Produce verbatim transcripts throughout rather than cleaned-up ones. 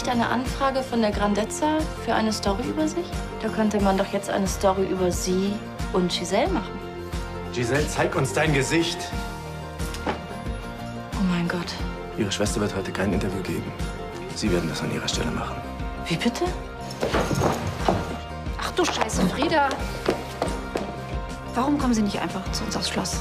nicht eine Anfrage von der Grandezza für eine Story über sich? Da könnte man doch jetzt eine Story über Sie und Giselle machen. Giselle, zeig uns dein Gesicht. Oh mein Gott. Ihre Schwester wird heute kein Interview geben. Sie werden das an ihrer Stelle machen. Wie bitte? Ach du Scheiße, Frieda. Warum kommen Sie nicht einfach zu uns aufs Schloss?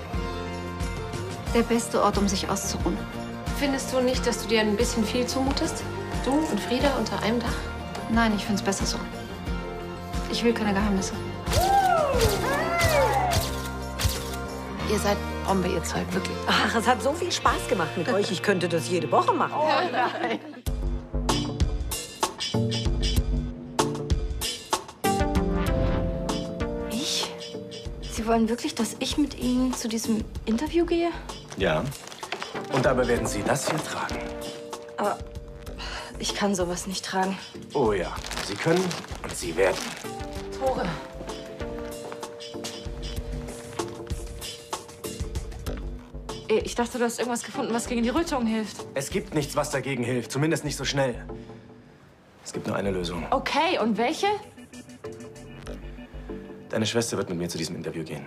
Der beste Ort, um sich auszuruhen. Findest du nicht, dass du dir ein bisschen viel zumutest? Du und Frieda unter einem Dach? Nein, ich finde es besser so. Ich will keine Geheimnisse. Ihr seid Bombe, ihr Zeug, wirklich. Ach, es hat so viel Spaß gemacht mit euch. Ich könnte das jede Woche machen. Oh nein. Ich? Sie wollen wirklich, dass ich mit Ihnen zu diesem Interview gehe? Ja. Und dabei werden Sie das hier tragen. Aber ich kann sowas nicht tragen. Oh ja, Sie können und Sie werden. Tore. Ich dachte, du hast irgendwas gefunden, was gegen die Rötung hilft. Es gibt nichts, was dagegen hilft. Zumindest nicht so schnell. Es gibt nur eine Lösung. Okay, und welche? Deine Schwester wird mit mir zu diesem Interview gehen.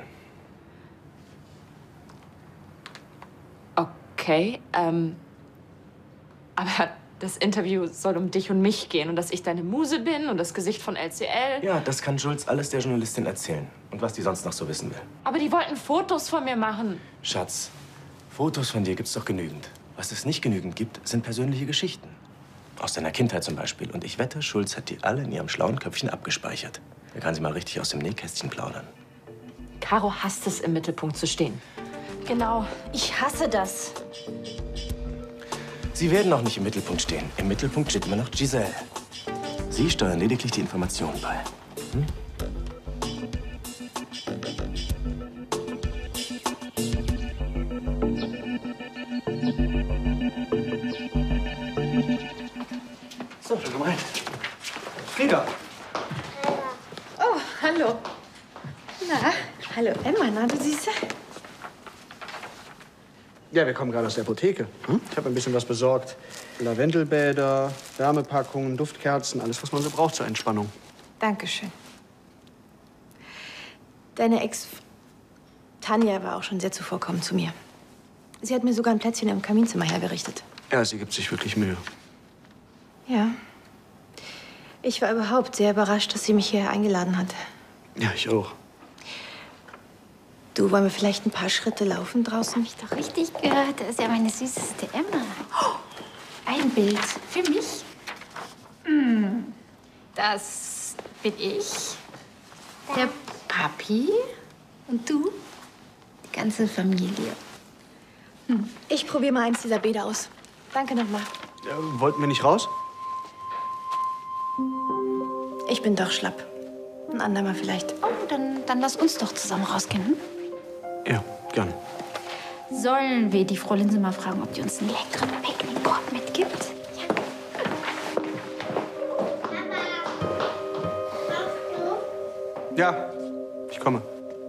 Okay, ähm... aber das Interview soll um dich und mich gehen und dass ich deine Muse bin und das Gesicht von L C L. Ja, das kann Jules alles der Journalistin erzählen. Und was die sonst noch so wissen will. Aber die wollten Fotos von mir machen. Schatz, Fotos von dir gibt's doch genügend. Was es nicht genügend gibt, sind persönliche Geschichten. Aus deiner Kindheit zum Beispiel. Und ich wette, Schulz hat die alle in ihrem schlauen Köpfchen abgespeichert. Da kann sie mal richtig aus dem Nähkästchen plaudern. Caro hasst es, im Mittelpunkt zu stehen. Genau, ich hasse das. Sie werden auch nicht im Mittelpunkt stehen. Im Mittelpunkt steht immer noch Giselle. Sie steuern lediglich die Informationen bei. Hm? So, schon mal rein. Frieda. Oh, hallo. Na, hallo Emma, na, du Süße. Ja, wir kommen gerade aus der Apotheke. Hm? Ich habe ein bisschen was besorgt. Lavendelbäder, Wärmepackungen, Duftkerzen, alles, was man so braucht zur Entspannung. Dankeschön. Deine Ex Tanja war auch schon sehr zuvorkommend zu mir. Sie hat mir sogar ein Plätzchen im Kaminzimmer hergerichtet. Ja, sie gibt sich wirklich Mühe. Ja. Ich war überhaupt sehr überrascht, dass sie mich hier eingeladen hat. Ja, ich auch. Du, wollen wir vielleicht ein paar Schritte laufen draußen? Hab ich doch richtig gehört. Das ist ja meine süßeste Emma. Oh, ein Bild für mich. Mm, das bin ich. Der Papi. Und du? Die ganze Familie. Hm. Ich probiere mal eins dieser Bäder aus. Danke nochmal. Ja, wollten wir nicht raus? Ich bin doch schlapp. Ein andermal vielleicht. Oh, dann, dann lass uns doch zusammen rausgehen. Hm? Ja, gern. Sollen wir die Frau Linse mal fragen, ob die uns einen leckeren Picknickkorb mitgibt? Ja. Ja, ich komme.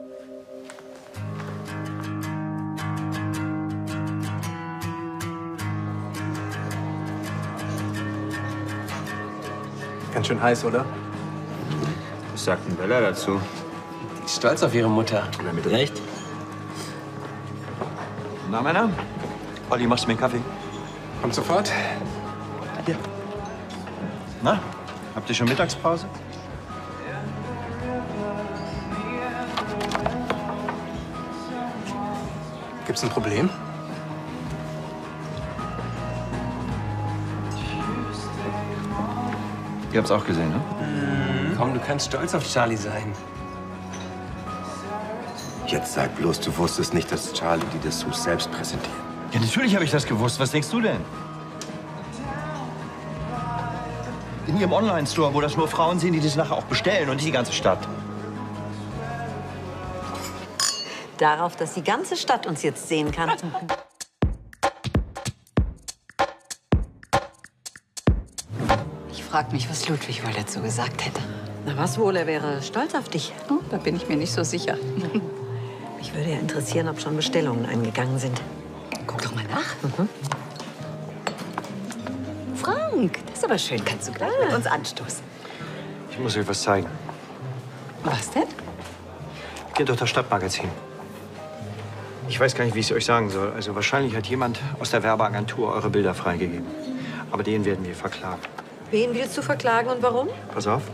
Ganz schön heiß, oder? Was sagt denn Bella dazu? Die ist stolz auf ihre Mutter. Na, mit Recht. Na, Männer? Olli, machst du mir einen Kaffee? Kommt sofort. Hier. Na, habt ihr schon Mittagspause? Gibt's ein Problem? Ihr habt's auch gesehen, ne? Mhm. Komm, du kannst stolz auf Charlie sein. Jetzt sag bloß, du wusstest nicht, dass Charlie die Dessous selbst präsentiert. Ja, natürlich habe ich das gewusst. Was denkst du denn? In ihrem Online-Store, wo das nur Frauen sehen, die das nachher auch bestellen und nicht die ganze Stadt. Darauf, dass die ganze Stadt uns jetzt sehen kann. Ich frag mich, was Ludwig wohl dazu gesagt hätte. Na was wohl, er wäre stolz auf dich. Oh, da bin ich mir nicht so sicher. Mich würde ja interessieren, ob schon Bestellungen eingegangen sind. Guck doch mal nach. Mhm. Frau. Dank. Das ist aber schön. Kannst du gleich ah. mit uns anstoßen? Ich muss euch was zeigen. Was denn? Geht doch das Stadtmagazin. Ich weiß gar nicht, wie ich es euch sagen soll. Also wahrscheinlich hat jemand aus der Werbeagentur eure Bilder freigegeben. Aber den werden wir verklagen. Wen willst du verklagen und warum? Pass auf.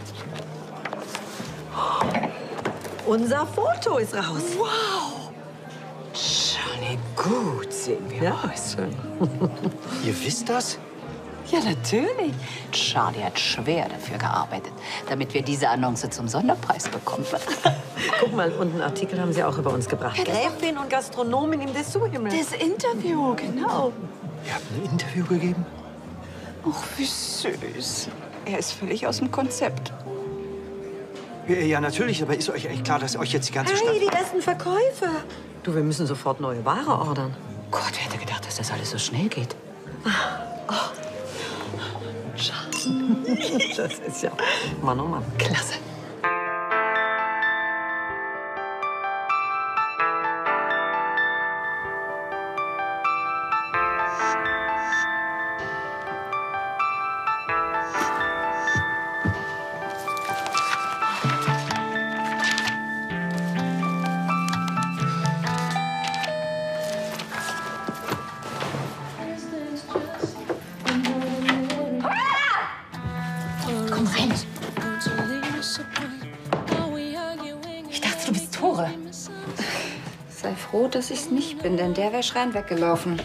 Unser Foto ist raus. Wow! Johnny, gut sehen wir ja. aus. Ihr wisst das? Ja, natürlich. Charlie hat schwer dafür gearbeitet, damit wir diese Annonce zum Sonderpreis bekommen. Guck mal, und einen Artikel haben sie auch über uns gebracht. Ja, Gräfin und Gastronomin im Dessous-Himmel. Das Interview, genau. Ihr habt ein Interview gegeben? Ach, wie süß. Er ist völlig aus dem Konzept. Ja, ja, natürlich, aber ist euch echt klar, dass euch jetzt die ganze hey, Stadt... die ersten Verkäufer. Du, wir müssen sofort neue Ware ordern. Gott, wer hätte gedacht, dass das alles so schnell geht? Oh. Das ist ja... Mann, oh Mann. Klasse. Sei froh, dass ich's nicht bin, denn der wäre schreiend weggelaufen.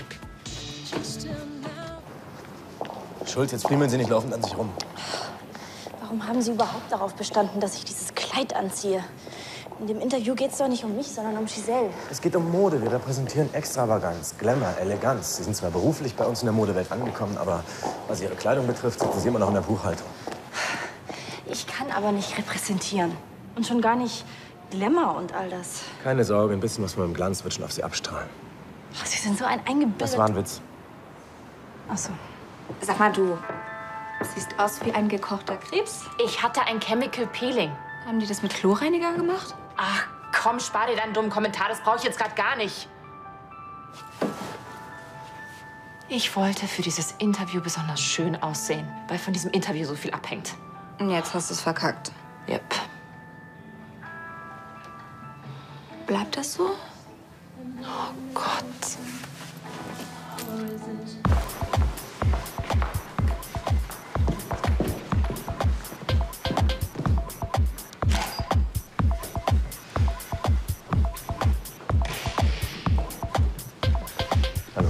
Schulz, jetzt friemeln Sie nicht laufend an sich rum. Warum haben Sie überhaupt darauf bestanden, dass ich dieses Kleid anziehe? In dem Interview geht es doch nicht um mich, sondern um Giselle. Es geht um Mode. Wir repräsentieren Extravaganz, Glamour, Eleganz. Sie sind zwar beruflich bei uns in der Modewelt angekommen, aber was Ihre Kleidung betrifft, sitzen Sie immer noch in der Buchhaltung. Ich kann aber nicht repräsentieren. Und schon gar nicht Glamour und all das. Keine Sorge, ein bisschen was von dem Glanz wird schon auf Sie abstrahlen. Ach, Sie sind so ein eingebildet... Das war ein Witz. Ach so. Sag mal, du siehst aus wie ein gekochter Krebs. Ich hatte ein Chemical Peeling. Haben die das mit Chlorreiniger gemacht? Ach, komm, spar dir deinen dummen Kommentar. Das brauche ich jetzt gerade gar nicht. Ich wollte für dieses Interview besonders schön aussehen, weil von diesem Interview so viel abhängt. Und jetzt hast du es verkackt. Yep. Bleibt das so? Oh Gott. Hallo.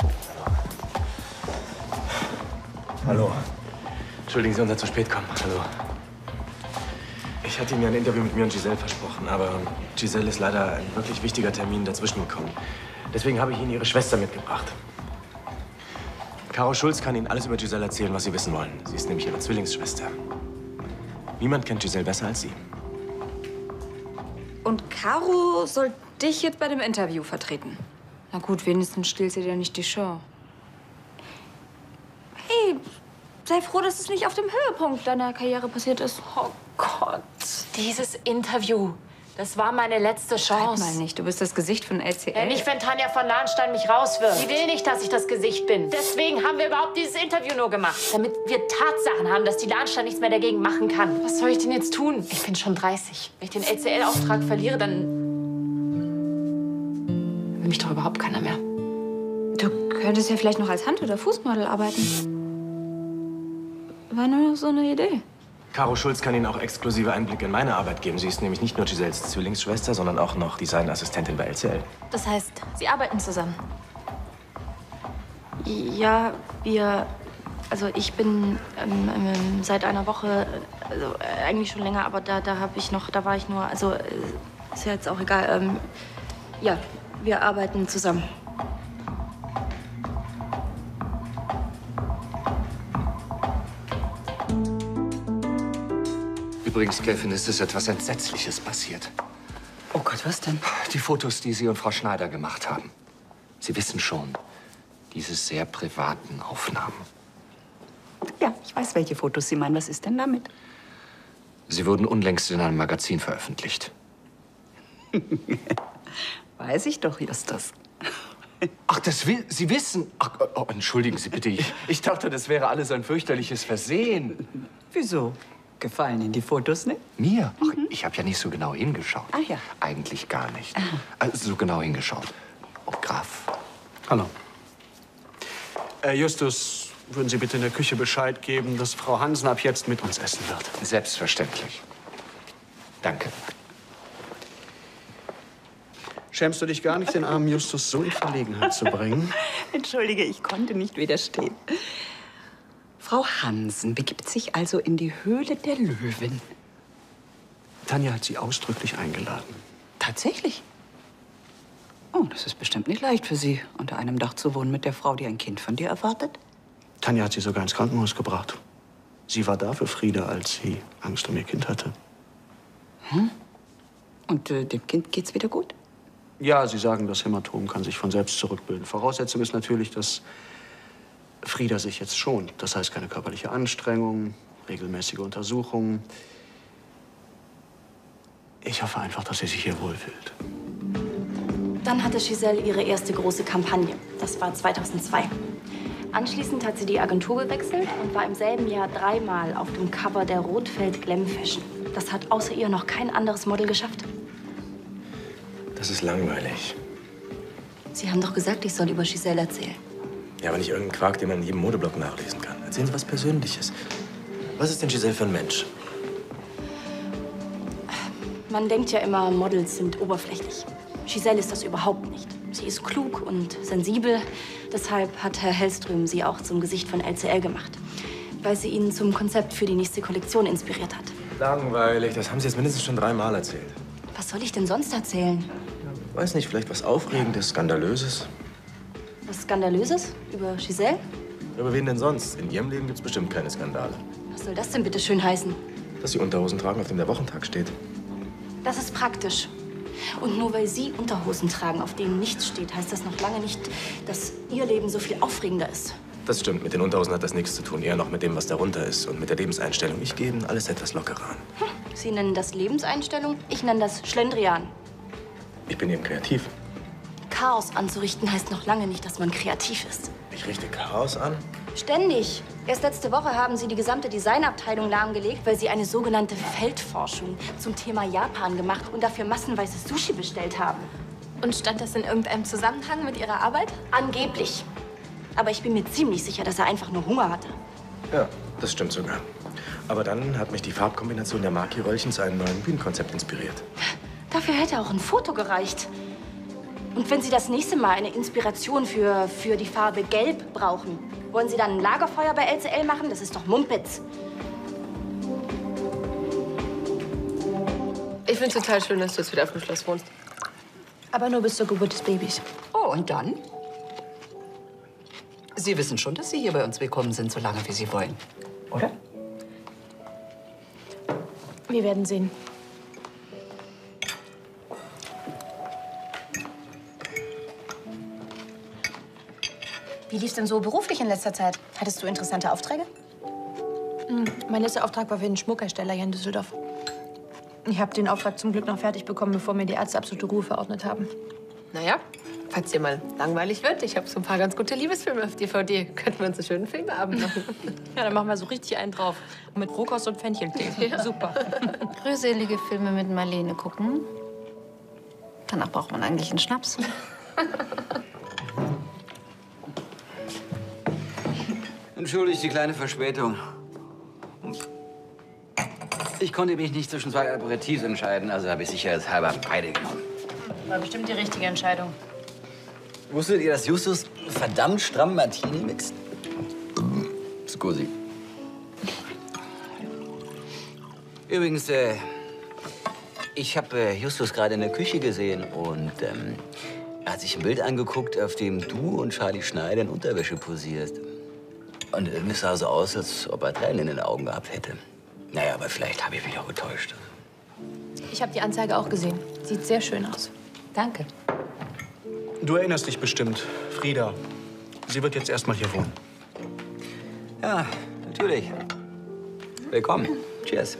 Hallo. Entschuldigen Sie unser zu spät kommen. Hallo. Ich hatte Ihnen ja ein Interview mit mir und Giselle versprochen, aber Giselle ist leider ein wirklich wichtiger Termin dazwischen gekommen. Deswegen habe ich Ihnen Ihre Schwester mitgebracht. Caro Schulz kann Ihnen alles über Giselle erzählen, was Sie wissen wollen. Sie ist nämlich Ihre Zwillingsschwester. Niemand kennt Giselle besser als Sie. Und Caro soll dich jetzt bei dem Interview vertreten? Na gut, wenigstens stiehlt sie dir nicht die Show. Hey, sei froh, dass es nicht auf dem Höhepunkt deiner Karriere passiert ist. Oh Gott, dieses Interview, das war meine letzte Chance. Halt mal nicht, du bist das Gesicht von L C L. Ja, nicht, wenn Tanja von Lahnstein mich rauswirft. Sie will nicht, dass ich das Gesicht bin. Deswegen haben wir überhaupt dieses Interview nur gemacht. Damit wir Tatsachen haben, dass die Lahnstein nichts mehr dagegen machen kann. Was soll ich denn jetzt tun? Ich bin schon dreißig. Wenn ich den L C L-Auftrag verliere, dann will mich doch überhaupt keiner mehr. Du könntest ja vielleicht noch als Hand- oder Fußmodel arbeiten. War nur so eine Idee. Caro Schulz kann Ihnen auch exklusive Einblicke in meine Arbeit geben. Sie ist nämlich nicht nur Giselles Zwillingsschwester, sondern auch noch Designassistentin bei L C L. Das heißt, Sie arbeiten zusammen? Ja, wir... Also ich bin ähm, ähm, seit einer Woche, also äh, eigentlich schon länger, aber da, da habe ich noch, da war ich nur, also äh, ist ja jetzt auch egal. Ähm, ja, wir arbeiten zusammen. Übrigens, Gräfin, ist es etwas Entsetzliches passiert. Oh Gott, was denn? Die Fotos, die Sie und Frau Schneider gemacht haben. Sie wissen schon, diese sehr privaten Aufnahmen. Ja, ich weiß, welche Fotos Sie meinen. Was ist denn damit? Sie wurden unlängst in einem Magazin veröffentlicht. Weiß ich doch, Justus. Ach, das will Sie wissen? Ach, oh, entschuldigen Sie bitte. Ich, ich dachte, das wäre alles ein fürchterliches Versehen. Wieso? Gefallen Ihnen die Fotos nicht? Mir? Ach, ich habe ja nicht so genau hingeschaut. Ah ja. Eigentlich gar nicht. Also so genau hingeschaut. Oh, Graf. Hallo. Äh, Justus, würden Sie bitte in der Küche Bescheid geben, dass Frau Hansen ab jetzt mit uns essen wird? Selbstverständlich. Danke. Schämst du dich gar nicht, den armen Justus so in Verlegenheit zu bringen? Entschuldige, ich konnte nicht widerstehen. Frau Hansen begibt sich also in die Höhle der Löwen. Tanja hat sie ausdrücklich eingeladen. Tatsächlich? Oh, das ist bestimmt nicht leicht für Sie, unter einem Dach zu wohnen mit der Frau, die ein Kind von dir erwartet. Tanja hat sie sogar ins Krankenhaus gebracht. Sie war da für Frieda, als sie Angst um ihr Kind hatte. Hm? Und äh, dem Kind geht's wieder gut? Ja, Sie sagen, das Hämatom kann sich von selbst zurückbilden. Voraussetzung ist natürlich, dass Frieda sich jetzt schont. Das heißt, keine körperliche Anstrengung, regelmäßige Untersuchungen. Ich hoffe einfach, dass sie sich hier wohlfühlt. Dann hatte Giselle ihre erste große Kampagne. Das war zweitausendzwei. Anschließend hat sie die Agentur gewechselt und war im selben Jahr dreimal auf dem Cover der Rotfeld Glam Fashion. Das hat außer ihr noch kein anderes Model geschafft. Das ist langweilig. Sie haben doch gesagt, ich soll über Giselle erzählen. Ja, aber nicht irgendein Quark, den man in jedem Modeblog nachlesen kann. Erzählen Sie was Persönliches. Was ist denn Giselle für ein Mensch? Man denkt ja immer, Models sind oberflächlich. Giselle ist das überhaupt nicht. Sie ist klug und sensibel. Deshalb hat Herr Hellström sie auch zum Gesicht von L C L gemacht. Weil sie ihn zum Konzept für die nächste Kollektion inspiriert hat. Langweilig. Das haben Sie jetzt mindestens schon dreimal erzählt. Was soll ich denn sonst erzählen? Weiß nicht, vielleicht was Aufregendes, Skandalöses? Was Skandalöses? Über Giselle? Über wen denn sonst? In Ihrem Leben gibt's bestimmt keine Skandale. Was soll das denn bitte schön heißen? Dass Sie Unterhosen tragen, auf dem der Wochentag steht. Das ist praktisch. Und nur weil Sie Unterhosen tragen, auf denen nichts steht, heißt das noch lange nicht, dass Ihr Leben so viel aufregender ist. Das stimmt. Mit den Unterhosen hat das nichts zu tun. Eher noch mit dem, was darunter ist. Und mit der Lebenseinstellung. Ich gehe Ihnen alles etwas lockerer an. Hm. Sie nennen das Lebenseinstellung, ich nenne das Schlendrian. Ich bin eben kreativ. Chaos anzurichten heißt noch lange nicht, dass man kreativ ist. Ich richte Chaos an? Ständig. Erst letzte Woche haben Sie die gesamte Designabteilung lahmgelegt, weil Sie eine sogenannte Feldforschung zum Thema Japan gemacht und dafür massenweise Sushi bestellt haben. Und stand das in irgendeinem Zusammenhang mit Ihrer Arbeit? Angeblich. Aber ich bin mir ziemlich sicher, dass er einfach nur Hunger hatte. Ja, das stimmt sogar. Aber dann hat mich die Farbkombination der Maki-Röllchen zu einem neuen Bühnenkonzept inspiriert. Dafür hätte auch ein Foto gereicht. Und wenn Sie das nächste Mal eine Inspiration für, für die Farbe Gelb brauchen, wollen Sie dann ein Lagerfeuer bei L C L machen? Das ist doch Mumpitz. Ich finde es total schön, dass du jetzt wieder auf dem Schloss wohnst. Aber nur bis zur Geburt des Babys. Oh, und dann? Sie wissen schon, dass Sie hier bei uns willkommen sind, so lange wie Sie wollen, oder? Wir werden sehen. Wie lief's denn so beruflich in letzter Zeit? Hattest du interessante Aufträge? Hm, mein letzter Auftrag war für einen Schmuckhersteller hier in Düsseldorf. Ich habe den Auftrag zum Glück noch fertig bekommen, bevor mir die Ärzte absolute Ruhe verordnet haben. Naja, falls dir mal langweilig wird, ich habe so ein paar ganz gute Liebesfilme auf D V D. Könnten wir uns einen schönen Filmeabend machen. Ja, dann machen wir so richtig einen drauf. Und mit Rohkost und Fencheltee. Ja. Super. Rührselige Filme mit Marlene gucken. Danach braucht man eigentlich einen Schnaps. Entschuldigt die kleine Verspätung. Ich konnte mich nicht zwischen zwei Aperitifs entscheiden, also habe ich sicherheitshalber beide genommen. War bestimmt die richtige Entscheidung. Wusstet ihr, dass Justus verdammt stramm Martini mixt? Scusi. Übrigens, äh, ich habe äh, Justus gerade in der Küche gesehen und ähm, er hat sich ein Bild angeguckt, auf dem du und Charlie Schneider in Unterwäsche posierst. Und äh, es sah so aus, als ob er Tränen in den Augen gehabt hätte. Naja, aber vielleicht habe ich mich auch getäuscht. Ich habe die Anzeige auch gesehen. Sieht sehr schön aus. Danke. Du erinnerst dich bestimmt, Frieda. Sie wird jetzt erst mal hier wohnen. Ja, natürlich. Willkommen. Cheers.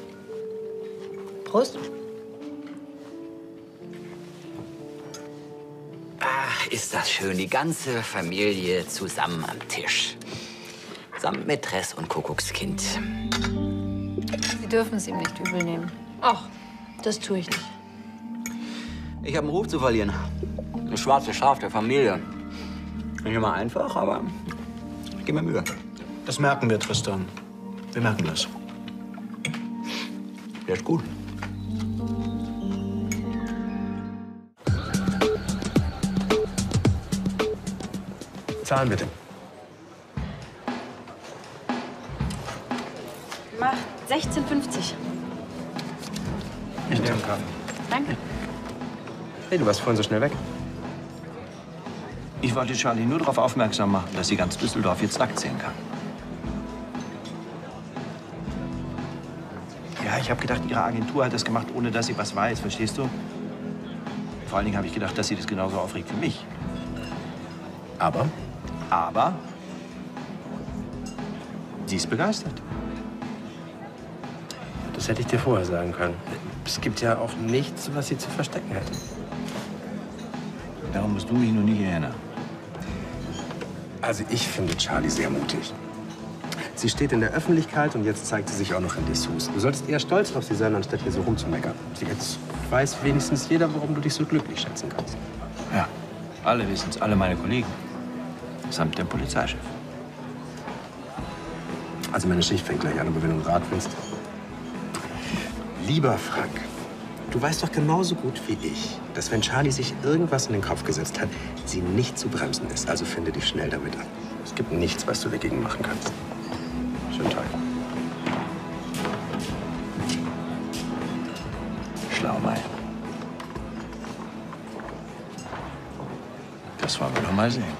Prost. Ah. ist das schön. Die ganze Familie zusammen am Tisch. Samt Mätresse und Kuckuckskind. Sie dürfen es ihm nicht übel nehmen. Ach, das tue ich nicht. Ich habe einen Ruf zu verlieren. Das schwarze Schaf der Familie. Nicht immer einfach, aber ich gebe mir Mühe. Das merken wir, Tristan. Wir merken das. Der ist gut. Zahlen bitte. Macht sechzehn fünfzig. Ich nehme einen Kaffee. Danke. Hey, du warst vorhin so schnell weg. Ich wollte Charlie nur darauf aufmerksam machen, dass sie ganz Düsseldorf jetzt nackt sehen kann. Ja, ich habe gedacht, ihre Agentur hat das gemacht, ohne dass sie was weiß, verstehst du? Vor allen Dingen habe ich gedacht, dass sie das genauso aufregt wie mich. Aber? Aber sie ist begeistert. Das hätte ich dir vorher sagen können. Es gibt ja auch nichts, was sie zu verstecken hätte. Darum musst du mich nur nicht erinnern. Also ich finde Charlie sehr mutig. Sie steht in der Öffentlichkeit und jetzt zeigt sie sich auch noch in Dessous. Du solltest eher stolz auf sie sein, anstatt hier so rumzumeckern. Jetzt weiß wenigstens jeder, warum du dich so glücklich schätzen kannst. Ja, alle wissen es, alle meine Kollegen. Samt dem Polizeichef. Also meine Schicht fängt gleich an, aber wenn du einen Rat willst. Lieber Frank, du weißt doch genauso gut wie ich, dass wenn Charlie sich irgendwas in den Kopf gesetzt hat, sie nicht zu bremsen ist. Also finde dich schnell damit ab. Es gibt nichts, was du dagegen machen kannst. Schönen Tag. Schlau, Mai. Das wollen wir doch mal sehen.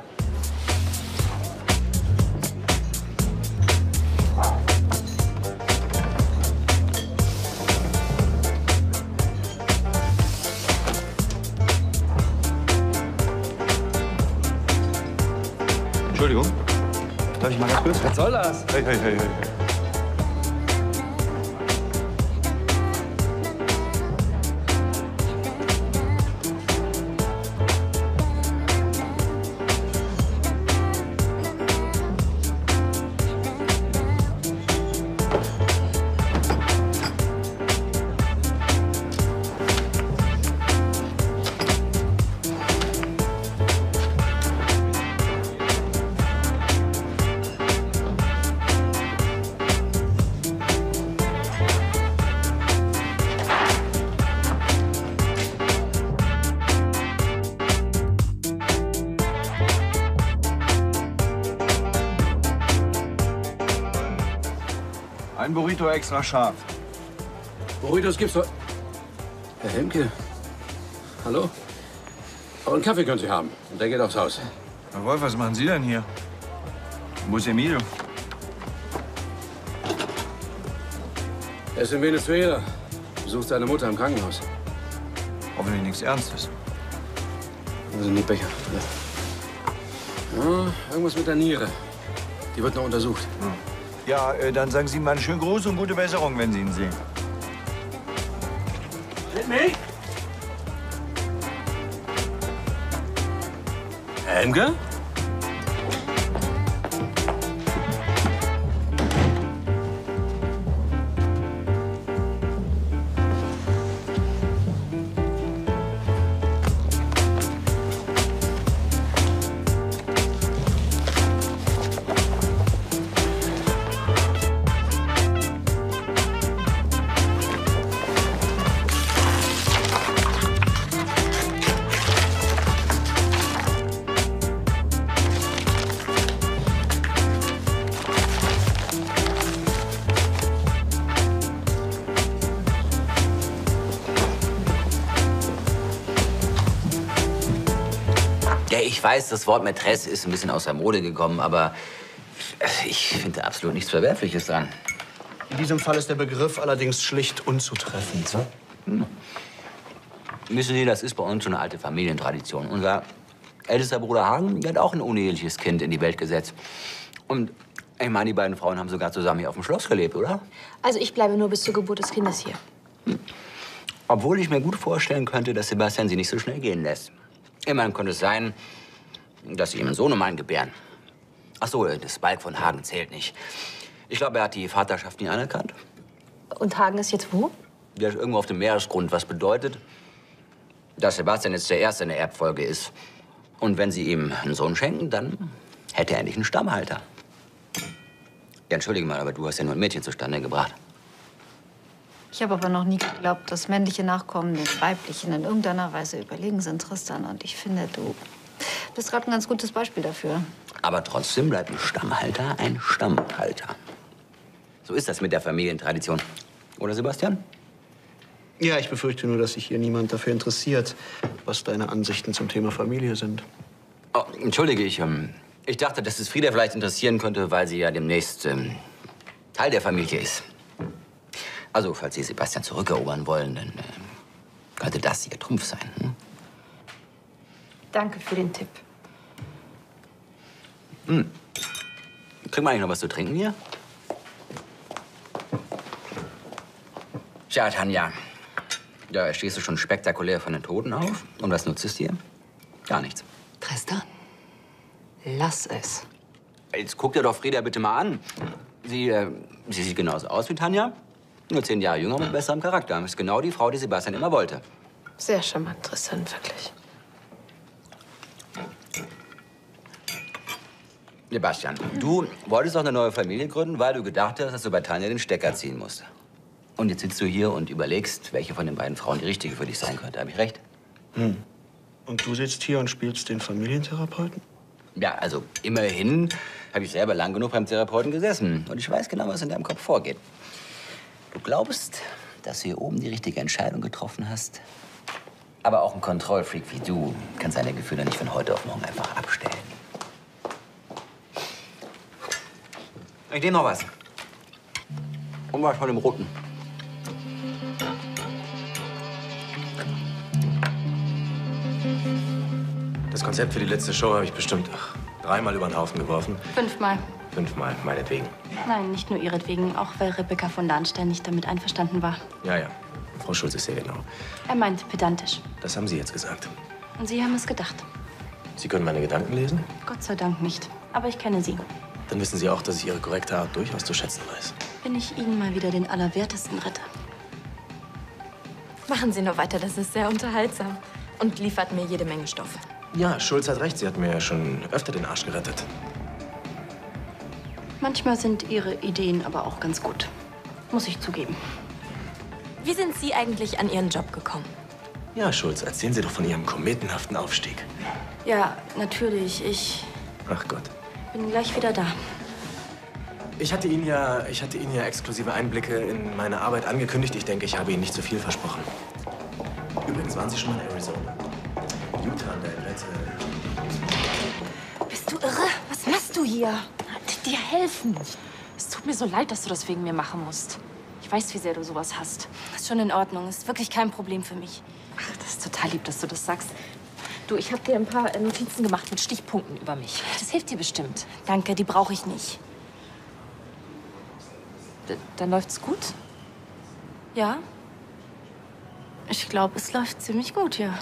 Entschuldigung. Darf ich mal ganz kurz? Was soll das? Hey, hey, hey, hey. Ein Burrito extra scharf. Burritos gibt's doch. Herr Hemke. Hallo? Aber einen Kaffee können Sie haben. Und der geht aufs Haus. Herr Wolf, was machen Sie denn hier? Wo ist Emilio? Er ist in Venezuela. Besucht seine Mutter im Krankenhaus. Hoffentlich nichts Ernstes. Wo sind die Becher? Ja, irgendwas mit der Niere. Die wird noch untersucht. Hm. Ja, äh, dann sagen Sie mal einen schönen Gruß und gute Besserung, wenn Sie ihn sehen. Mit mich? Helmke? Ich weiß, das Wort Mätresse ist ein bisschen aus der Mode gekommen, aber ich finde absolut nichts Verwerfliches dran. In diesem Fall ist der Begriff allerdings schlicht unzutreffend. So? Hm. Wissen Sie, das ist bei uns schon eine alte Familientradition. Unser ältester Bruder Hagen, der hat auch ein uneheliches Kind in die Welt gesetzt. Und ich meine, die beiden Frauen haben sogar zusammen hier auf dem Schloss gelebt, oder? Also ich bleibe nur bis zur Geburt des Kindes hier. Hm. Obwohl ich mir gut vorstellen könnte, dass Sebastian sie nicht so schnell gehen lässt. Immerhin konnte es sein, dass sie ihm einen Sohnemann gebären. Ach so, das Balk von Hagen zählt nicht. Ich glaube, er hat die Vaterschaft nie anerkannt. Und Hagen ist jetzt wo? Der ist irgendwo auf dem Meeresgrund, was bedeutet, dass Sebastian jetzt der Erste in der Erbfolge ist. Und wenn sie ihm einen Sohn schenken, dann hätte er endlich einen Stammhalter. Ja, entschuldige mal, aber du hast ja nur ein Mädchen zustande gebracht. Ich habe aber noch nie geglaubt, dass männliche Nachkommen den weiblichen in irgendeiner Weise überlegen sind, Tristan. Und ich finde, du bist gerade ein ganz gutes Beispiel dafür. Aber trotzdem bleibt ein Stammhalter ein Stammhalter. So ist das mit der Familientradition. Oder, Sebastian? Ja, ich befürchte nur, dass sich hier niemand dafür interessiert, was deine Ansichten zum Thema Familie sind. Oh, entschuldige, ich, ähm, ich dachte, dass es Frieda vielleicht interessieren könnte, weil sie ja demnächst ähm, Teil der Familie ist. Also, falls Sie Sebastian zurückerobern wollen, dann äh, könnte das Ihr Trumpf sein. Hm? Danke für den Tipp. Hm. Kriegen wir eigentlich noch was zu trinken hier? Tja, Tanja, da stehst du schon spektakulär von den Toten auf. Und was nutzt es dir? Gar nichts. Tristan, lass es. Jetzt guck dir doch Frieda bitte mal an. Sie, äh, sie sieht genauso aus wie Tanja. Nur zehn Jahre jünger mit besserem Charakter. Ist genau die Frau, die Sebastian immer wollte. Sehr charmant, Tristan, wirklich. Sebastian, du wolltest doch eine neue Familie gründen, weil du gedacht hast, dass du bei Tanja den Stecker ziehen musst. Und jetzt sitzt du hier und überlegst, welche von den beiden Frauen die richtige für dich sein könnte. Hab ich recht? Hm. Und du sitzt hier und spielst den Familientherapeuten? Ja, also immerhin habe ich selber lang genug beim Therapeuten gesessen. Und ich weiß genau, was in deinem Kopf vorgeht. Du glaubst, dass du hier oben die richtige Entscheidung getroffen hast. Aber auch ein Kontrollfreak wie du kann seine Gefühle nicht von heute auf morgen einfach abstellen. Ich nehme noch was. Und was von dem Roten. Das Konzept für die letzte Show habe ich bestimmt ach, dreimal über den Haufen geworfen. Fünfmal. Fünfmal, meinetwegen. Nein, nicht nur ihretwegen, auch weil Rebecca von Lahnstein nicht damit einverstanden war. Ja, ja. Frau Schulz ist sehr genau. Er meint pedantisch. Das haben Sie jetzt gesagt. Und Sie haben es gedacht. Sie können meine Gedanken lesen? Gott sei Dank nicht. Aber ich kenne Sie. Dann wissen Sie auch, dass ich Ihre korrekte Art durchaus zu schätzen weiß. Bin ich Ihnen mal wieder den Allerwertesten Ritter. Machen Sie nur weiter, das ist sehr unterhaltsam. Und liefert mir jede Menge Stoff. Ja, Schulz hat recht. Sie hat mir ja schon öfter den Arsch gerettet. Manchmal sind Ihre Ideen aber auch ganz gut. Muss ich zugeben. Wie sind Sie eigentlich an Ihren Job gekommen? Ja, Schulz, erzählen Sie doch von Ihrem kometenhaften Aufstieg. Ja, natürlich. Ich Ach Gott. bin gleich wieder da. Ich hatte Ihnen ja, ich hatte Ihnen ja exklusive Einblicke in meine Arbeit angekündigt. Ich denke, ich habe Ihnen nicht zu viel versprochen. Übrigens waren Sie schon mal in Arizona. Utah an der Grenze. Bist du irre? Was machst du hier? Dir helfen. Es tut mir so leid, dass du das wegen mir machen musst. Ich weiß, wie sehr du sowas hast. Das ist schon in Ordnung. Ist wirklich kein Problem für mich. Ach, das ist total lieb, dass du das sagst. Du, ich habe dir ein paar Notizen gemacht mit Stichpunkten über mich. Das hilft dir bestimmt. Danke, die brauche ich nicht. D dann läuft's gut? Ja? Ich glaube, es läuft ziemlich gut, ja.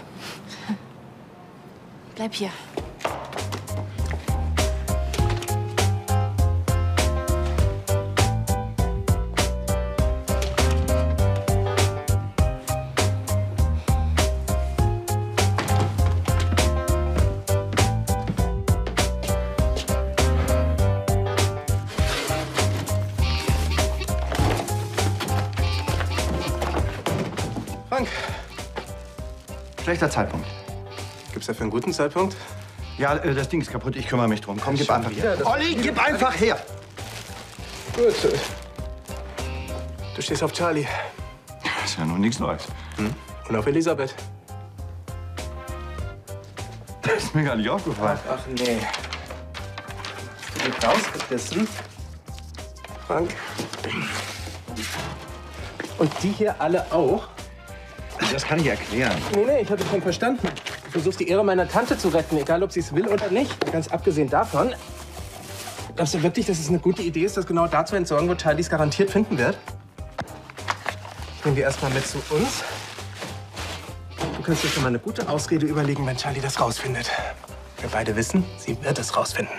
Bleib hier. Frank, schlechter Zeitpunkt. Gibt's dafür einen guten Zeitpunkt? Ja, äh, das Ding ist kaputt. Ich kümmere mich drum. Komm, gib einfach her. Ja, Olli, gib einfach her! Gut. Du stehst auf Charlie. Das ist ja nun nichts Neues. Hm? Und auf Elisabeth. Das ist mir gar nicht aufgefallen. Ach, ach nee. Hast du dich rausgerissen? Frank. Und die hier alle auch? Das kann ich erklären. Nee, nee, ich habe schon verstanden. Du versuchst die Ehre meiner Tante zu retten, egal ob sie es will oder nicht. Ganz abgesehen davon. Glaubst du wirklich, dass es eine gute Idee ist, das genau da zu entsorgen, wo Charlie es garantiert finden wird? Ich nehme die erstmal mit zu uns. Du kannst dir schon mal eine gute Ausrede überlegen, wenn Charlie das rausfindet. Wir beide wissen, sie wird es rausfinden.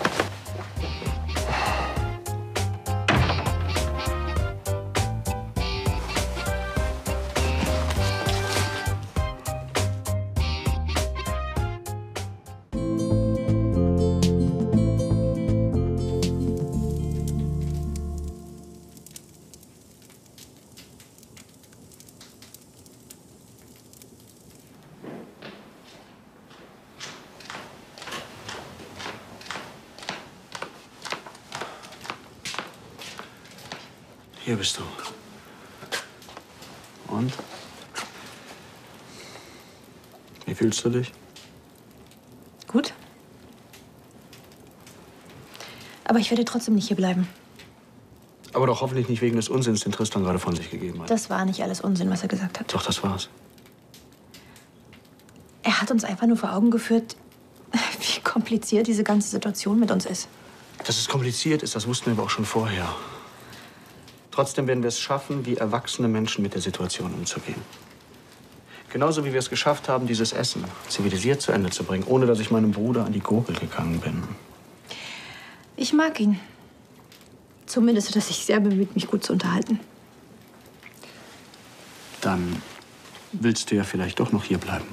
Hier bist du. Und? Wie fühlst du dich? Gut. Aber ich werde trotzdem nicht hier bleiben. Aber doch hoffentlich nicht wegen des Unsinns, den Tristan gerade von sich gegeben hat. Das war nicht alles Unsinn, was er gesagt hat. Doch, das war's. Er hat uns einfach nur vor Augen geführt, wie kompliziert diese ganze Situation mit uns ist. Dass es kompliziert ist, das wussten wir aber auch schon vorher. Trotzdem werden wir es schaffen, wie erwachsene Menschen mit der Situation umzugehen. Genauso wie wir es geschafft haben, dieses Essen zivilisiert zu Ende zu bringen, ohne dass ich meinem Bruder an die Gurgel gegangen bin. Ich mag ihn. Zumindest hat er sich sehr bemüht, mich gut zu unterhalten. Dann willst du ja vielleicht doch noch hier bleiben.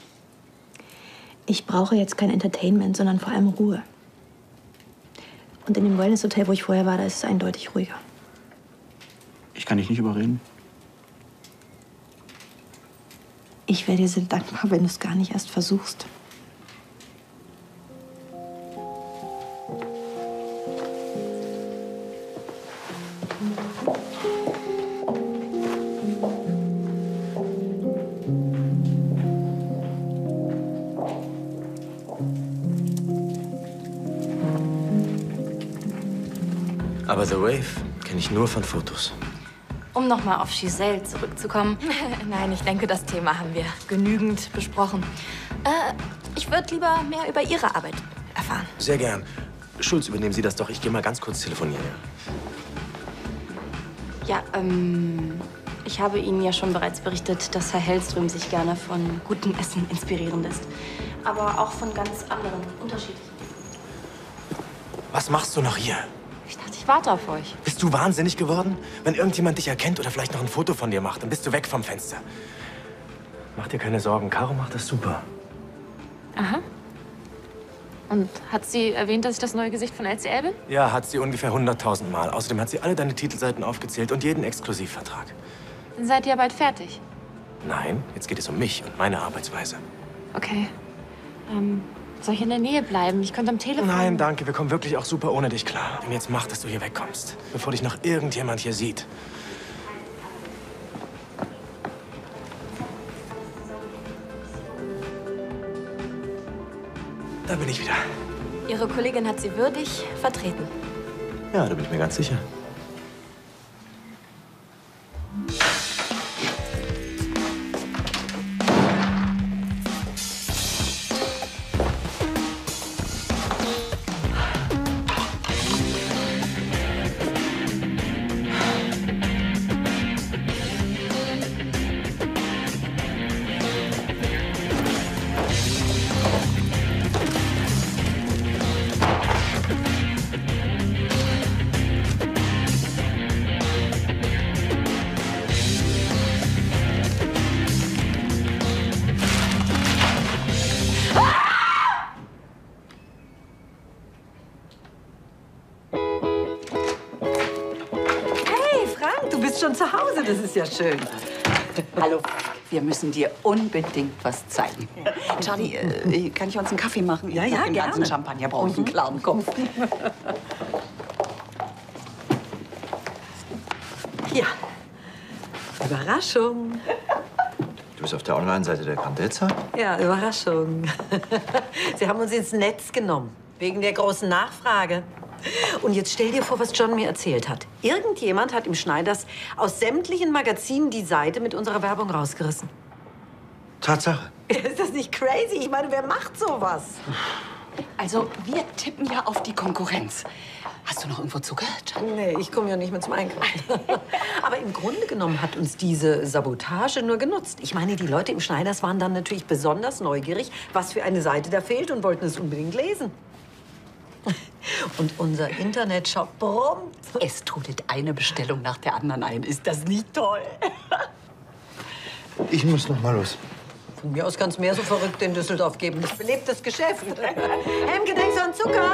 Ich brauche jetzt kein Entertainment, sondern vor allem Ruhe. Und in dem Wellness-Hotel, wo ich vorher war, da ist es eindeutig ruhiger. Ich kann dich nicht überreden. Ich wäre dir sehr dankbar, wenn du es gar nicht erst versuchst. Aber The Wave kenne ich nur von Fotos. Um nochmal auf Giselle zurückzukommen. Nein, ich denke, das Thema haben wir genügend besprochen. Äh, ich würde lieber mehr über Ihre Arbeit erfahren. Sehr gern. Schulz, übernehmen Sie das doch. Ich gehe mal ganz kurz telefonieren. Ja, ähm, ich habe Ihnen ja schon bereits berichtet, dass Herr Hellström sich gerne von gutem Essen inspirieren lässt. Aber auch von ganz anderen, unterschiedlichen. Was machst du noch hier? Ich dachte, ich warte auf euch. Bist du wahnsinnig geworden? Wenn irgendjemand dich erkennt oder vielleicht noch ein Foto von dir macht, dann bist du weg vom Fenster. Mach dir keine Sorgen, Caro macht das super. Aha. Und hat sie erwähnt, dass ich das neue Gesicht von L C L bin? Ja, hat sie ungefähr hunderttausend Mal. Außerdem hat sie alle deine Titelseiten aufgezählt und jeden Exklusivvertrag. Dann seid ihr ja bald fertig. Nein, jetzt geht es um mich und meine Arbeitsweise. Okay. Ähm, soll ich in der Nähe bleiben? Ich könnte am Telefon... Nein, danke. Wir kommen wirklich auch super ohne dich klar. Und jetzt mach, dass du hier wegkommst, bevor dich noch irgendjemand hier sieht. Da bin ich wieder. Ihre Kollegin hat Sie würdig vertreten. Ja, da bin ich mir ganz sicher. Schon zu Hause, das ist ja schön. Hallo, wir müssen dir unbedingt was zeigen. Charlie, äh, kann ich uns einen Kaffee machen? Ja, ja, Den gerne. ganzen Champagner brauche ich einen klaren Kopf. Ja, Überraschung. Du bist auf der Online-Seite der Grandezza? Ja, Überraschung. Sie haben uns ins Netz genommen, wegen der großen Nachfrage. Und jetzt stell dir vor, was John mir erzählt hat. Irgendjemand hat im Schneiders aus sämtlichen Magazinen die Seite mit unserer Werbung rausgerissen. Tatsache. Ist das nicht crazy? Ich meine, wer macht sowas? Also, wir tippen ja auf die Konkurrenz. Hast du noch irgendwo zugehört? Nee, ich komme ja nicht mehr zum Einkaufen. Aber im Grunde genommen hat uns diese Sabotage nur genutzt. Ich meine, die Leute im Schneiders waren dann natürlich besonders neugierig, was für eine Seite da fehlt und wollten es unbedingt lesen. Und unser Internetshop brummt. Es trudelt eine Bestellung nach der anderen ein. Ist das nicht toll? Ich muss noch mal los. Von mir aus kann es mehr so Verrückte in Düsseldorf geben. Das belebt das Geschäft. Helmke, denkst du an Zucker?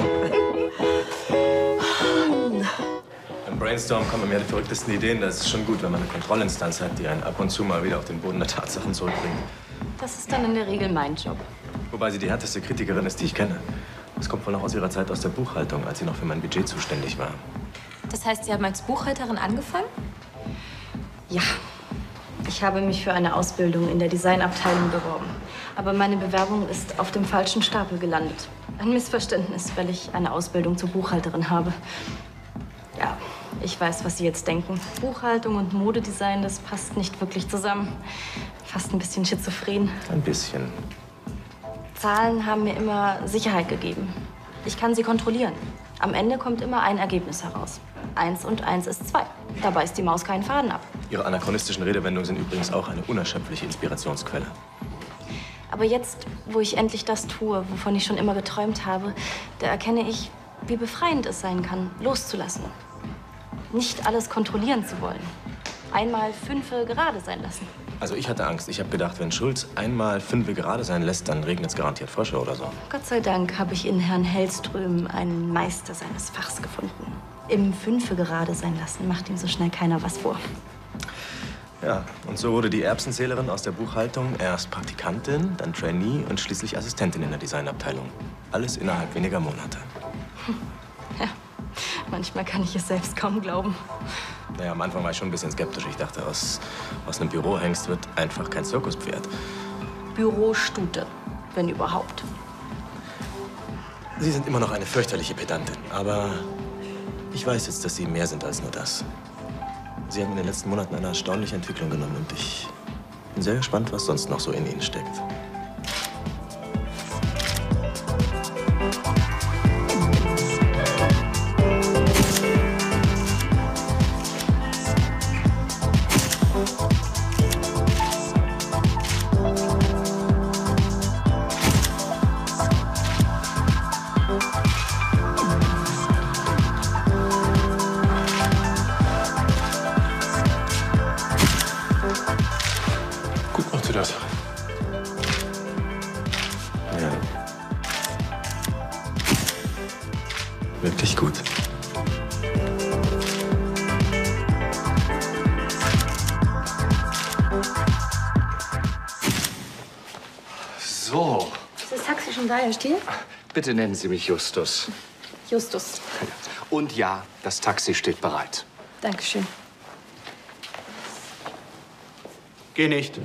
Im Brainstorm kommen mir die verrücktesten Ideen. Das ist schon gut, wenn man eine Kontrollinstanz hat, die einen ab und zu mal wieder auf den Boden der Tatsachen zurückbringt. Das ist dann in der Regel mein Job. Wobei sie die härteste Kritikerin ist, die ich kenne. Das kommt wohl noch aus ihrer Zeit aus der Buchhaltung, als sie noch für mein Budget zuständig war. Das heißt, Sie haben als Buchhalterin angefangen? Ja. Ich habe mich für eine Ausbildung in der Designabteilung beworben. Aber meine Bewerbung ist auf dem falschen Stapel gelandet. Ein Missverständnis, weil ich eine Ausbildung zur Buchhalterin habe. Ja, ich weiß, was Sie jetzt denken. Buchhaltung und Modedesign, das passt nicht wirklich zusammen. Fast ein bisschen schizophren. Ein bisschen. Zahlen haben mir immer Sicherheit gegeben. Ich kann sie kontrollieren. Am Ende kommt immer ein Ergebnis heraus. Eins und eins ist zwei. Da beißt die Maus keinen Faden ab. Ihre anachronistischen Redewendungen sind übrigens auch eine unerschöpfliche Inspirationsquelle. Aber jetzt, wo ich endlich das tue, wovon ich schon immer geträumt habe, da erkenne ich, wie befreiend es sein kann, loszulassen. Nicht alles kontrollieren zu wollen. Einmal Fünfe gerade sein lassen. Also ich hatte Angst. Ich habe gedacht, wenn Schulz einmal Fünfe gerade sein lässt, dann regnet es garantiert Frösche oder so. Gott sei Dank habe ich in Herrn Hellström einen Meister seines Fachs gefunden. Im Fünfe gerade sein lassen macht ihm so schnell keiner was vor. Ja, und so wurde die Erbsenzählerin aus der Buchhaltung erst Praktikantin, dann Trainee und schließlich Assistentin in der Designabteilung. Alles innerhalb weniger Monate. Ja, manchmal kann ich es selbst kaum glauben. Naja, am Anfang war ich schon ein bisschen skeptisch. Ich dachte, aus, aus einem Bürohengst wird einfach kein Zirkuspferd. Bürostute, wenn überhaupt. Sie sind immer noch eine fürchterliche Pedantin, aber ich weiß jetzt, dass Sie mehr sind als nur das. Sie haben in den letzten Monaten eine erstaunliche Entwicklung genommen und ich bin sehr gespannt, was sonst noch so in Ihnen steckt. Wirklich gut. So, Ist das Taxi schon da, Herr Stiel? bitte nennen Sie mich Justus. Justus. Und ja, das Taxi steht bereit. Dankeschön. Geh nicht.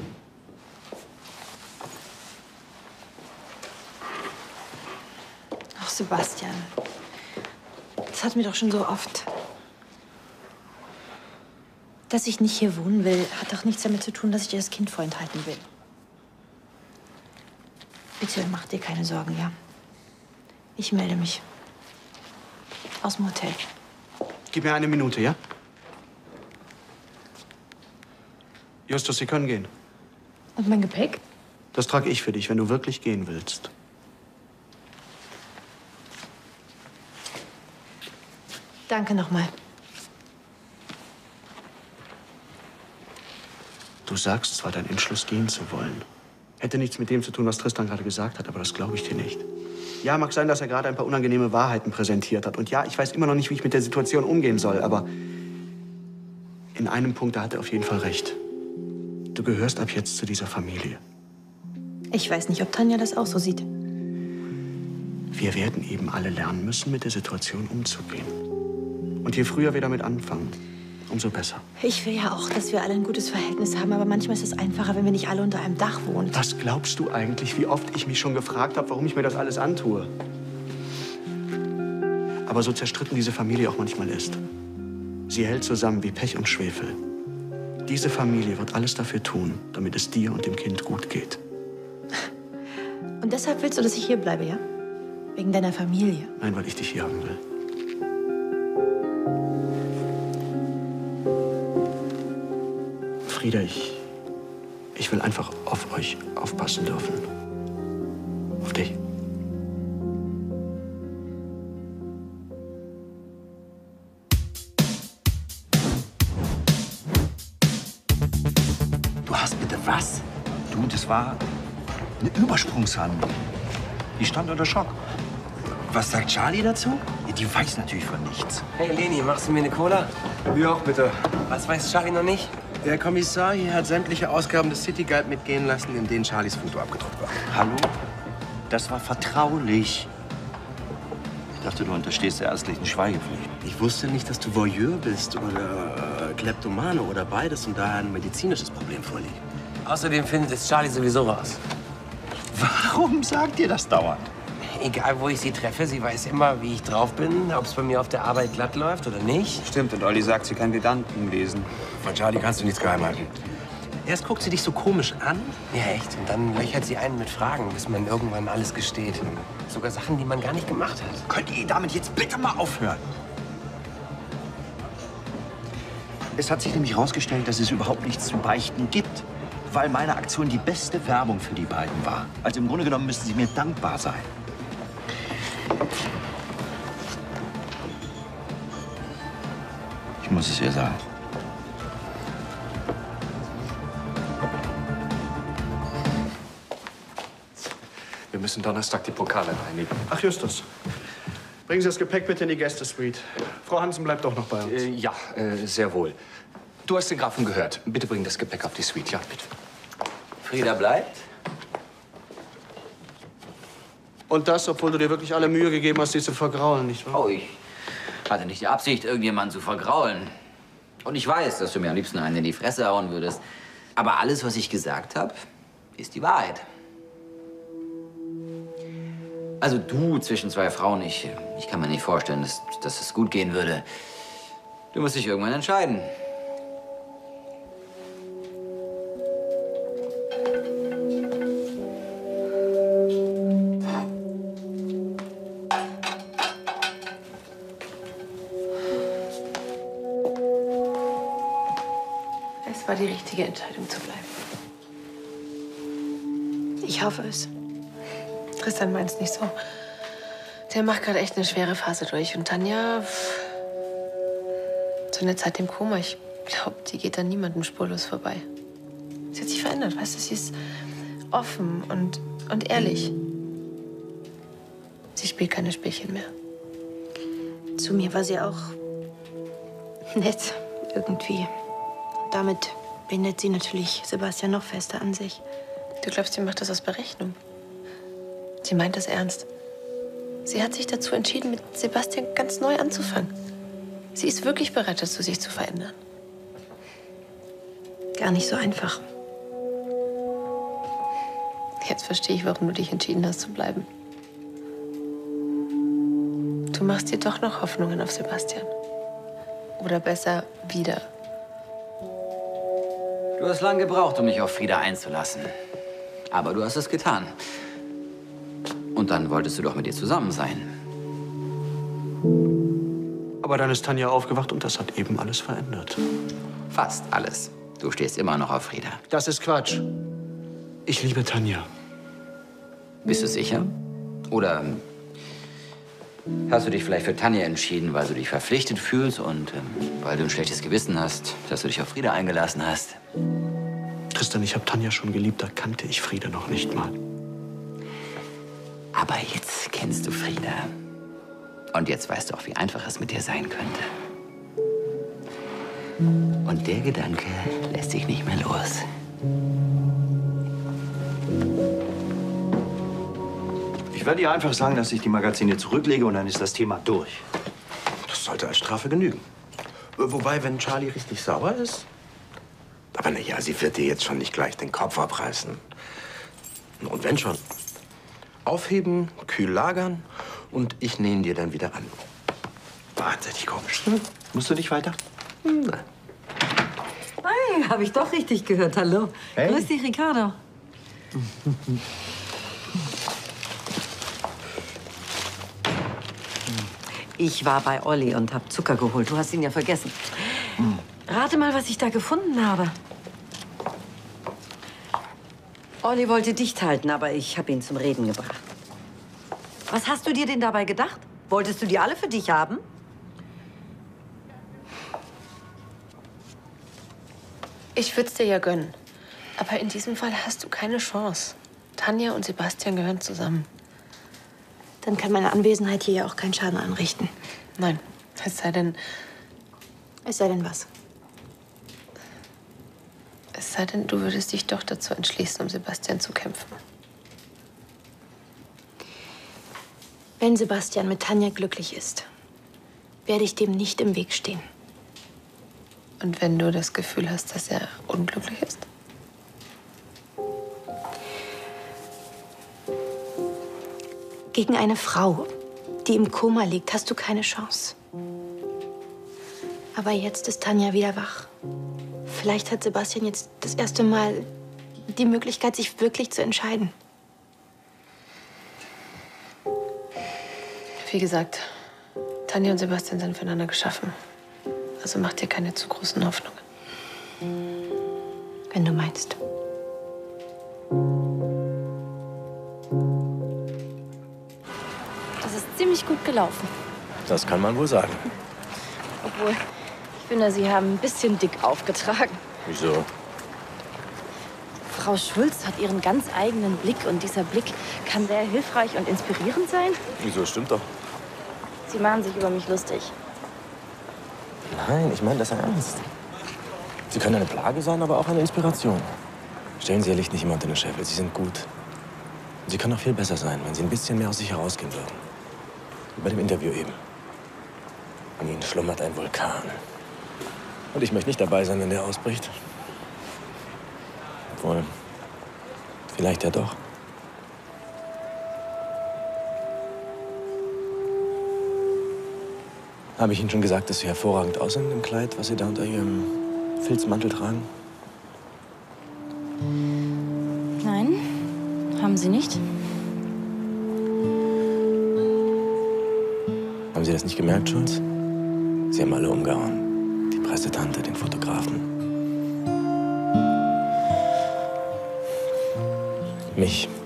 Ach, Sebastian. Das hatten wir doch schon so oft. Dass ich nicht hier wohnen will, hat doch nichts damit zu tun, dass ich dir das Kind vorenthalten will. Bitte mach dir keine Sorgen, ja? Ich melde mich. Aus dem Hotel. Gib mir eine Minute, ja? Justus, Sie können gehen. Und mein Gepäck? Das trage ich für dich, wenn du wirklich gehen willst. Danke nochmal. Du sagst zwar, dein Entschluss, gehen zu wollen. Hätte nichts mit dem zu tun, was Tristan gerade gesagt hat, aber das glaube ich dir nicht. Ja, mag sein, dass er gerade ein paar unangenehme Wahrheiten präsentiert hat. Und ja, ich weiß immer noch nicht, wie ich mit der Situation umgehen soll, aber in einem Punkt, da hat er auf jeden Fall recht. Du gehörst ab jetzt zu dieser Familie. Ich weiß nicht, ob Tanja das auch so sieht. Wir werden eben alle lernen müssen, mit der Situation umzugehen. Und je früher wir damit anfangen, umso besser. Ich will ja auch, dass wir alle ein gutes Verhältnis haben, aber manchmal ist es einfacher, wenn wir nicht alle unter einem Dach wohnen. Was glaubst du eigentlich, wie oft ich mich schon gefragt habe, warum ich mir das alles antue? Aber so zerstritten diese Familie auch manchmal ist. Sie hält zusammen wie Pech und Schwefel. Diese Familie wird alles dafür tun, damit es dir und dem Kind gut geht. Und deshalb willst du, dass ich hier bleibe, ja? Wegen deiner Familie. Nein, weil ich dich hier haben will. Frieda, ich, ich will einfach auf euch aufpassen dürfen. Auf dich. Du hast bitte was? Du, das war eine Übersprungshandlung. Die stand unter Schock. Was sagt Charlie dazu? Ja, die weiß natürlich von nichts. Hey Leni, machst du mir eine Cola? Ja, auch bitte. Was weiß Charlie noch nicht? Der Kommissar hier hat sämtliche Ausgaben des City Guide mitgehen lassen, in denen Charlies Foto abgedruckt war. Hallo? Das war vertraulich. Ich dachte, du unterstehst der ärztlichen Schweigepflicht. Ich wusste nicht, dass du Voyeur bist oder äh, Kleptomane oder beides und daher ein medizinisches Problem vorliegt. Außerdem findet es Charlie sowieso raus. Warum sagt ihr das dauernd? Egal, wo ich sie treffe, sie weiß immer, wie ich drauf bin, ob es bei mir auf der Arbeit glatt läuft oder nicht. Stimmt, und Olli sagt, sie kann Gedanken lesen. Von Charlie kannst du nichts geheim halten. Erst guckt sie dich so komisch an. Ja, echt. Und dann löchert sie einen mit Fragen, bis man irgendwann alles gesteht. Sogar Sachen, die man gar nicht gemacht hat. Könnt ihr damit jetzt bitte mal aufhören? Es hat sich nämlich herausgestellt, dass es überhaupt nichts zu beichten gibt, weil meine Aktion die beste Werbung für die beiden war. Also im Grunde genommen müssten sie mir dankbar sein. Ich muss es ihr sagen. Wir müssen Donnerstag die Pokale reinigen. Ach, Justus. Bringen Sie das Gepäck bitte in die Gästesuite. Frau Hansen bleibt doch noch bei uns. Äh, ja, äh, sehr wohl. Du hast den Grafen gehört. Bitte bring das Gepäck auf die Suite. Ja, bitte. Frieda bleibt? Und das, obwohl du dir wirklich alle Mühe gegeben hast, sie zu vergraulen, nicht wahr? Oh, ich hatte nicht die Absicht, irgendjemanden zu vergraulen. Und ich weiß, dass du mir am liebsten einen in die Fresse hauen würdest. Aber alles, was ich gesagt habe, ist die Wahrheit. Also du zwischen zwei Frauen, ich, ich kann mir nicht vorstellen, dass, dass es gut gehen würde. Du musst dich irgendwann entscheiden. Es war die richtige Entscheidung zu bleiben. Ich hoffe es. Tristan meint es nicht so. Der macht gerade echt eine schwere Phase durch. Und Tanja, so eine Zeit im Koma, ich glaube, die geht an niemandem spurlos vorbei. Sie hat sich verändert, weißt du? Sie ist offen und, und ehrlich. Sie spielt keine Spielchen mehr. Zu mir war sie auch nett, irgendwie. Damit bindet sie natürlich Sebastian noch fester an sich. Du glaubst, sie macht das aus Berechnung? Sie meint das ernst. Sie hat sich dazu entschieden, mit Sebastian ganz neu anzufangen. Sie ist wirklich bereit dazu, sich zu verändern. Gar nicht so einfach. Jetzt verstehe ich, warum du dich entschieden hast zu bleiben. Du machst dir doch noch Hoffnungen auf Sebastian. Oder besser, wieder. Du hast lange gebraucht, um mich auf Frieda einzulassen. Aber du hast es getan. Und dann wolltest du doch mit ihr zusammen sein. Aber dann ist Tanja aufgewacht und das hat eben alles verändert. Fast alles. Du stehst immer noch auf Frieda. Das ist Quatsch. Ich liebe Tanja. Bist du sicher? Oder hast du dich vielleicht für Tanja entschieden, weil du dich verpflichtet fühlst und ähm, weil du ein schlechtes Gewissen hast, dass du dich auf Frieda eingelassen hast? Tristan, ich habe Tanja schon geliebt, da kannte ich Frieda noch nicht mal. Aber jetzt kennst du Frieda. Und jetzt weißt du auch, wie einfach es mit dir sein könnte. Und der Gedanke lässt sich nicht mehr los. Ich werde ihr einfach sagen, dass ich die Magazine zurücklege und dann ist das Thema durch. Das sollte als Strafe genügen. Wobei, wenn Charlie richtig sauer ist. Aber na ja, sie wird dir jetzt schon nicht gleich den Kopf abreißen. Und wenn schon. Aufheben, kühl lagern und ich nähe dir dann wieder an. Wahnsinnig komisch. Hm? Musst du nicht weiter? Hm, nein. Hey, habe ich doch richtig gehört. Hallo. Hey. Grüß dich, Ricardo. Ich war bei Olli und habe Zucker geholt. Du hast ihn ja vergessen. Rate mal, was ich da gefunden habe. Olli wollte dicht halten, aber ich habe ihn zum Reden gebracht. Was hast du dir denn dabei gedacht? Wolltest du die alle für dich haben? Ich würde es dir ja gönnen. Aber in diesem Fall hast du keine Chance. Tanja und Sebastian gehören zusammen. Dann kann meine Anwesenheit hier ja auch keinen Schaden anrichten. Nein, es sei denn... Es sei denn was? Es sei denn, du würdest dich doch dazu entschließen, um Sebastian zu kämpfen. Wenn Sebastian mit Tanja glücklich ist, werde ich dem nicht im Weg stehen. Und wenn du das Gefühl hast, dass er unglücklich ist? Gegen eine Frau, die im Koma liegt, hast du keine Chance. Aber jetzt ist Tanja wieder wach. Vielleicht hat Sebastian jetzt das erste Mal die Möglichkeit, sich wirklich zu entscheiden. Wie gesagt, Tanja und Sebastian sind füreinander geschaffen. Also mach dir keine zu großen Hoffnungen. Wenn du meinst. Das ist ziemlich gut gelaufen. Das kann man wohl sagen. Obwohl, ich finde, Sie haben ein bisschen dick aufgetragen. Wieso? Frau Schulz hat ihren ganz eigenen Blick und dieser Blick kann sehr hilfreich und inspirierend sein. Wieso? Stimmt doch. Sie machen sich über mich lustig. Nein, ich meine das ernst. Sie können eine Plage sein, aber auch eine Inspiration. Stellen Sie Ihr Licht nicht immer unter den Scheffel. Sie sind gut. Und Sie können auch viel besser sein, wenn Sie ein bisschen mehr aus sich herausgehen würden. Wie bei dem Interview eben. An Ihnen schlummert ein Vulkan. Und ich möchte nicht dabei sein, wenn der ausbricht. Obwohl, vielleicht ja doch. Habe ich Ihnen schon gesagt, dass Sie hervorragend aussehen im Kleid, was Sie da unter Ihrem Filzmantel tragen? Nein, haben Sie nicht. Haben Sie das nicht gemerkt, Schulz? Sie haben alle umgehauen. Die Pressetante, den Fotografen. Mich.